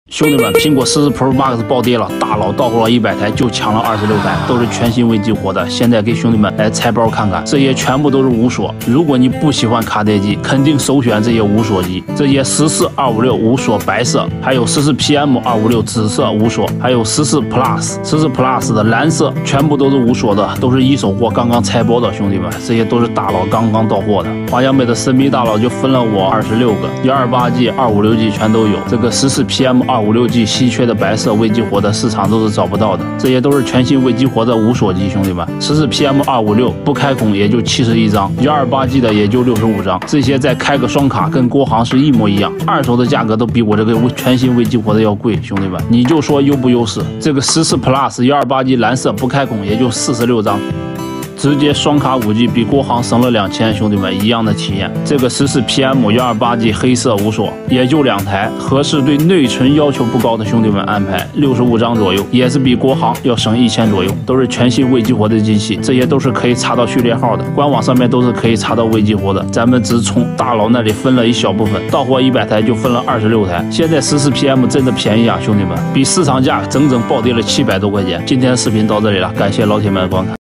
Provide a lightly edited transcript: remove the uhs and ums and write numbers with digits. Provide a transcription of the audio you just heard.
兄弟们，苹果14 Pro Max 暴跌了，大佬到货了100台，就抢了26台，都是全新未激活的。现在给兄弟们来拆包看看，这些全部都是无锁。如果你不喜欢卡带机，肯定首选这些无锁机。这些14 256无锁白色，还有14 PM 256紫色无锁，还有14 Plus 的蓝色，全部都是无锁的，都是一手货，刚刚拆包的。兄弟们，这些都是大佬刚刚到货的。华强北的神秘大佬就分了我26个，128G、256G 全都有。这个14 PM 256G 稀缺的白色未激活的市场都是找不到的，这些都是全新未激活的无锁机，兄弟们。14 PM 256不开孔也就71张，128G 的也就65张，这些再开个双卡跟国行是一模一样，二手的价格都比我这个全新未激活的要贵，兄弟们，你就说优不优势？这个14 Plus 128G 蓝色不开孔也就46张。直接双卡5G 比国行省了2000，兄弟们一样的体验。这个14 PM 128G 黑色无锁也就2台，合适对内存要求不高的兄弟们安排65张左右，也是比国行要省1000左右，都是全新未激活的机器，这些都是可以查到序列号的，官网上面都是可以查到未激活的。咱们只从大佬那里分了一小部分，到货100台就分了26台。现在14 PM 真的便宜啊，兄弟们，比市场价整整暴跌了700多块钱。今天的视频到这里了，感谢老铁们的观看。